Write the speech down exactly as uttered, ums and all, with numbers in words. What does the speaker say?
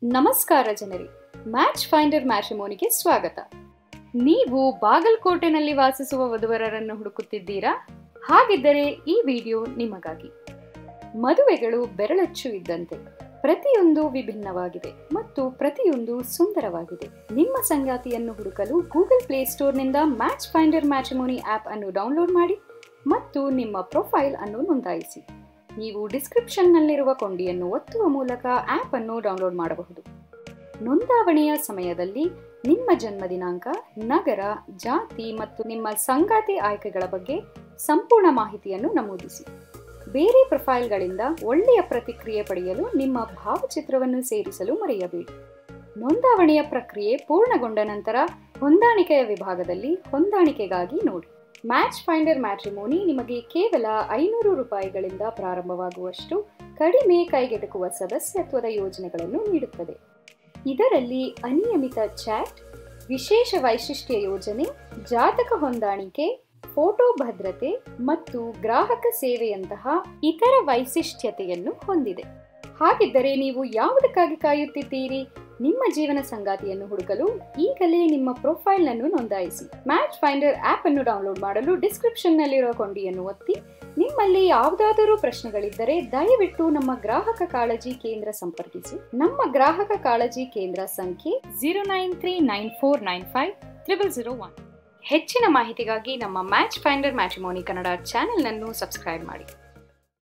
ನಮಸ್ಕಾರ ಜನರೇ, match finder ಮ್ಯಾಟ್ರಿಮೋನಿಗೆ ಸ್ವಾಗತ. ನೀವು ಬಾಗಲಕೋಟೆನಲ್ಲಿ ವಾಸಿಸುವ ವಧುವರರನ್ನು ಹುಡುಕುತ್ತಿದ್ದೀರಾ? ಹಾಗಿದ್ದರೆ ಈ ವಿಡಿಯೋ ನಿಮಗಾಗಿ. ಮದುವೆಗಳು ಬೆರಳಚ್ಚು ಇದ್ದಂತೆ, ಪ್ರತಿಯೊಂದು ವಿಭಿನ್ನವಾಗಿದೆ ಮತ್ತು ಪ್ರತಿಯೊಂದು ಸುಂದರವಾಗಿದೆ. ನಿಮ್ಮ ಸಂಗಾತಿಯನ್ನು ಹುಡುಕಲು ಗೂಗಲ್ ಪ್ಲೇಸ್ಟೋರ್ನಿಂದ ಮ್ಯಾಚ್ ಫೈಂಡರ್ ಮ್ಯಾಟ್ರಿಮೋನಿ ಆ್ಯಪ್ ಅನ್ನು ಡೌನ್ಲೋಡ್ ಮಾಡಿ ಮತ್ತು ನಿಮ್ಮ ಪ್ರೊಫೈಲ್ ಅನ್ನು ನೋಂದಾಯಿಸಿ. ನೀವು ಡಿಸ್ಕ್ರಿಪ್ಷನ್ನಲ್ಲಿರುವ ಕೊಂಡಿಯನ್ನು ಒತ್ತುವ ಮೂಲಕ ಆ್ಯಪ್ ಅನ್ನು ಡೌನ್ಲೋಡ್ ಮಾಡಬಹುದು. ನೋಂದಾವಣೆಯ ಸಮಯದಲ್ಲಿ ನಿಮ್ಮ ಜನ್ಮ ದಿನಾಂಕ, ನಗರ, ಜಾತಿ ಮತ್ತು ನಿಮ್ಮ ಸಂಗಾತಿ ಆಯ್ಕೆಗಳ ಬಗ್ಗೆ ಸಂಪೂರ್ಣ ಮಾಹಿತಿಯನ್ನು ನಮೂದಿಸಿ. ಬೇರೆ ಪ್ರೊಫೈಲ್ಗಳಿಂದ ಒಳ್ಳೆಯ ಪ್ರತಿಕ್ರಿಯೆ ಪಡೆಯಲು ನಿಮ್ಮ ಭಾವಚಿತ್ರವನ್ನು ಸೇರಿಸಲು ಮರೆಯಬೇಡಿ. ನೋಂದಾವಣೆಯ ಪ್ರಕ್ರಿಯೆ ಪೂರ್ಣಗೊಂಡ ನಂತರ ಹೊಂದಾಣಿಕೆಯ ವಿಭಾಗದಲ್ಲಿ ಹೊಂದಾಣಿಕೆಗಾಗಿ ನೋಡಿ. ಮ್ಯಾಚ್ ಫೈಂಡರ್ ಮ್ಯಾಟ್ರಿಮೋನಿ ನಿಮಗೆ ಕೇವಲ ಐನೂರು ರೂಪಾಯಿಗಳಿಂದ ಪ್ರಾರಂಭವಾಗುವಷ್ಟು ಕಡಿಮೆ ಕೈಗೆಟುಕುವ ಸದಸ್ಯತ್ವದ ಯೋಜನೆಗಳನ್ನು ನೀಡುತ್ತದೆ. ಇದರಲ್ಲಿ ಅನಿಯಮಿತ ಚಾಟ್, ವಿಶೇಷ ವೈಶಿಷ್ಟ್ಯ ಯೋಜನೆ, ಜಾತಕ ಹೊಂದಾಣಿಕೆ, ಫೋಟೋ ಭದ್ರತೆ ಮತ್ತು ಗ್ರಾಹಕ ಸೇವೆಯಂತಹ ಇತರ ವೈಶಿಷ್ಟ್ಯತೆಯನ್ನು ಹೊಂದಿದೆ. ಹಾಗಿದ್ದರೆ ನೀವು ಯಾವುದಕ್ಕಾಗಿ ಕಾಯುತ್ತಿದ್ದೀರಿ? ನಿಮ್ಮ ಜೀವನ ಸಂಗಾತಿಯನ್ನು ಹುಡುಕಲು ಈಗಲೇ ನಿಮ್ಮ ಪ್ರೊಫೈಲ್ನನ್ನು ನೋಂದಾಯಿಸಿ. ಮ್ಯಾಚ್ ಫೈಂಡರ್ ಆ್ಯಪ್ ಅನ್ನು ಡೌನ್ಲೋಡ್ ಮಾಡಲು ಡಿಸ್ಕ್ರಿಪ್ಷನ್ನಲ್ಲಿರುವ ಕೊಂಡಿಯನ್ನು ಒತ್ತಿ. ನಿಮ್ಮಲ್ಲಿ ಯಾವುದಾದರೂ ಪ್ರಶ್ನೆಗಳಿದ್ದರೆ ದಯವಿಟ್ಟು ನಮ್ಮ ಗ್ರಾಹಕ ಕಾಳಜಿ ಕೇಂದ್ರ ಸಂಪರ್ಕಿಸಿ. ನಮ್ಮ ಗ್ರಾಹಕ ಕಾಳಜಿ ಕೇಂದ್ರ ಸಂಖ್ಯೆ zero nine three nine four nine five triple zero one. ಹೆಚ್ಚಿನ ಮಾಹಿತಿಗಾಗಿ ನಮ್ಮ ಮ್ಯಾಚ್ ಫೈಂಡರ್ ಮ್ಯಾಟ್ರಿಮೋನಿ ಕನ್ನಡ ಚಾನೆಲ್ನನ್ನು ಸಬ್ಸ್ಕ್ರೈಬ್ ಮಾಡಿ.